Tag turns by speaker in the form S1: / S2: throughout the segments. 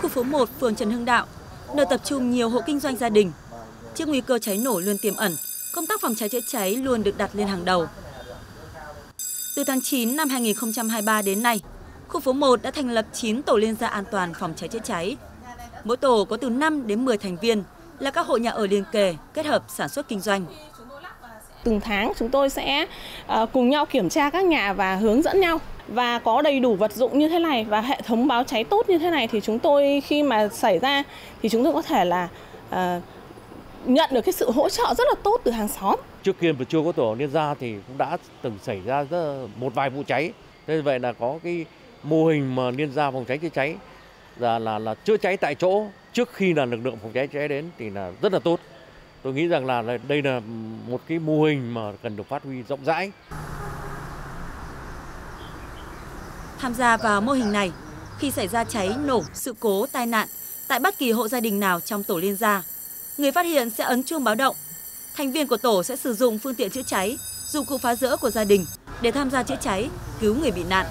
S1: khu phố 1, phường Trần Hưng Đạo, nơi tập trung nhiều hộ kinh doanh gia đình. Trước nguy cơ cháy nổ luôn tiềm ẩn, công tác phòng cháy chữa cháy luôn được đặt lên hàng đầu. Từ tháng 9 năm 2023 đến nay, khu phố 1 đã thành lập 9 tổ liên gia an toàn phòng cháy chữa cháy. Mỗi tổ có từ 5 đến 10 thành viên, là các hộ nhà ở liền kề kết hợp sản xuất kinh doanh.
S2: Từng tháng chúng tôi sẽ cùng nhau kiểm tra các nhà và hướng dẫn nhau. Và có đầy đủ vật dụng như thế này và hệ thống báo cháy tốt như thế này thì chúng tôi khi mà xảy ra thì chúng tôi có thể là nhận được cái sự hỗ trợ rất là tốt từ hàng xóm.
S3: Trước kia mà chưa có tổ liên gia thì cũng đã từng xảy ra một vài vụ cháy. Thế vậy là có cái mô hình mà liên gia phòng cháy chữa cháy là chữa cháy tại chỗ trước khi là lực lượng phòng cháy chữa cháy đến thì là rất là tốt. Tôi nghĩ rằng là đây là một cái mô hình mà cần được phát huy rộng rãi.
S1: Tham gia vào mô hình này, khi xảy ra cháy, nổ, sự cố, tai nạn tại bất kỳ hộ gia đình nào trong tổ liên gia, người phát hiện sẽ ấn chuông báo động. Thành viên của tổ sẽ sử dụng phương tiện chữa cháy, dụng cụ phá rỡ của gia đình để tham gia chữa cháy, cứu người bị nạn.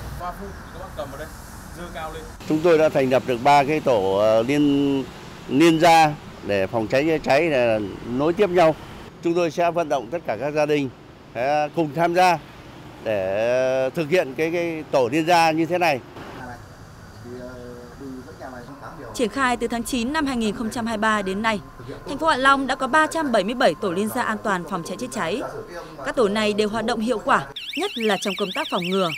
S4: Chúng tôi đã thành lập được 3 cái tổ liên gia để phòng cháy chữa cháy nối tiếp nhau. Chúng tôi sẽ vận động tất cả các gia đình cùng tham gia để thực hiện cái tổ liên gia như thế này.
S1: Triển khai từ tháng 9 năm 2023 đến nay, thành phố Hạ Long đã có 377 tổ liên gia an toàn phòng cháy chữa cháy. Các tổ này đều hoạt động hiệu quả, nhất là trong công tác phòng ngừa.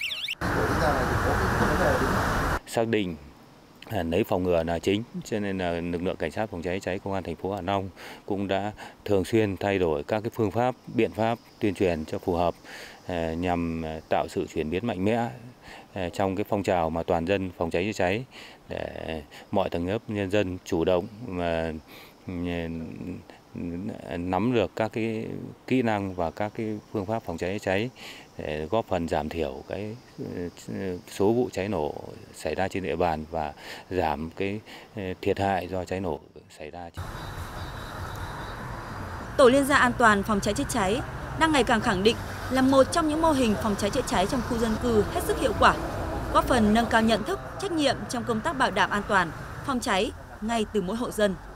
S5: Xác định lấy phòng ngừa là chính, cho nên là lực lượng cảnh sát phòng cháy chữa cháy công an thành phố Hạ Long cũng đã thường xuyên thay đổi các cái phương pháp, biện pháp tuyên truyền cho phù hợp nhằm tạo sự chuyển biến mạnh mẽ trong cái phong trào mà toàn dân phòng cháy chữa cháy để mọi tầng lớp nhân dân chủ động mà nắm được các cái kỹ năng và các cái phương pháp phòng cháy chữa cháy để góp phần giảm thiểu cái số vụ cháy nổ xảy ra trên địa bàn và giảm cái thiệt hại do cháy nổ xảy ra.
S1: Tổ liên gia an toàn phòng cháy chữa cháy đang ngày càng khẳng định là một trong những mô hình phòng cháy chữa cháy trong khu dân cư hết sức hiệu quả, góp phần nâng cao nhận thức, trách nhiệm trong công tác bảo đảm an toàn phòng cháy ngay từ mỗi hộ dân.